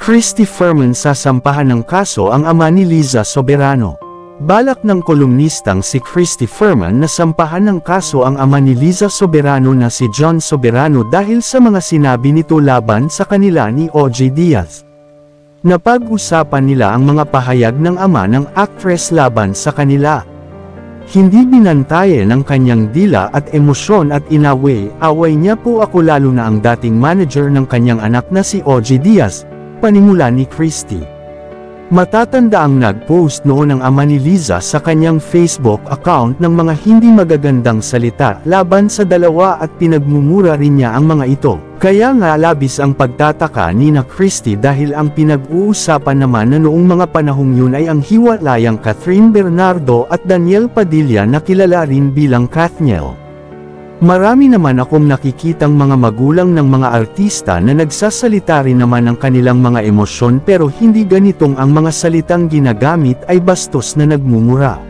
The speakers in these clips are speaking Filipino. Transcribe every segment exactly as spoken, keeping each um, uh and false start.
Christy Ferman sasampahan ng kaso ang ama ni Liza Soberano. Balak ng kolumnistang si Christy Ferman na sampahan ng kaso ang ama ni Liza Soberano na si John Soberano dahil sa mga sinabi nito laban sa kanila ni O J Diaz. Napag-usapan nila ang mga pahayag ng ama ng actress laban sa kanila. Hindi binantayan ng kanyang dila at emosyon at inaway, away niya po ako lalo na ang dating manager ng kanyang anak na si O J Diaz, panimula ni Christy. Matatanda ang nag-post noon ng ama ni Liza sa kanyang Facebook account ng mga hindi magagandang salita laban sa dalawa at pinagmumura rin niya ang mga ito. Kaya nga labis ang pagtataka ni na Christy dahil ang pinag-uusapan naman na noong mga panahong yun ay ang hiwalayang Catherine Bernardo at Daniel Padilla na kilala rin bilang Kathniel. Marami naman akong nakikitang mga magulang ng mga artista na nagsasalita rin naman ng kanilang mga emosyon pero hindi ganitong ang mga salitang ginagamit ay bastos na nagmumura.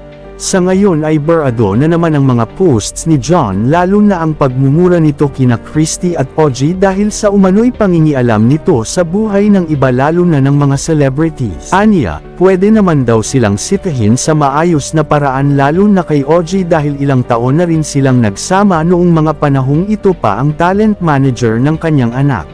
Sa ngayon ay barado na naman ang mga posts ni John lalo na ang pagmumura nito kina Christy at O J dahil sa umano'y pangingialam nito sa buhay ng iba lalo na ng mga celebrities. Anya, pwede naman daw silang sitahin sa maayos na paraan lalo na kay O J dahil ilang taon na rin silang nagsama noong mga panahong ito pa ang talent manager ng kanyang anak.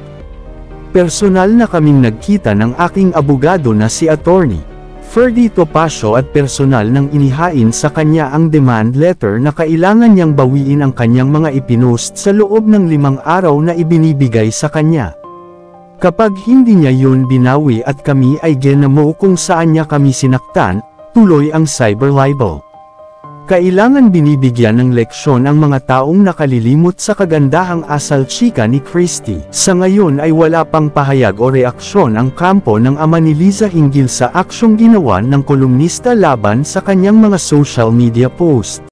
Personal na kaming nagkita ng aking abogado na si Attorney Ferdy Topacio at personal nang inihain sa kanya ang demand letter na kailangan niyang bawiin ang kanyang mga ipinost sa loob ng limang araw na ibinibigay sa kanya. Kapag hindi niya yun binawi at kami ay ginamo kung saan niya kami sinaktan, tuloy ang cyber libel. Kailangan binibigyan ng leksyon ang mga taong nakalilimot sa kagandahang asal chika ni Christy. Sa ngayon ay wala pang pahayag o reaksyon ang kampo ng ama ni Liza hinggil sa aksyong ginawa ng kolumnista laban sa kanyang mga social media post.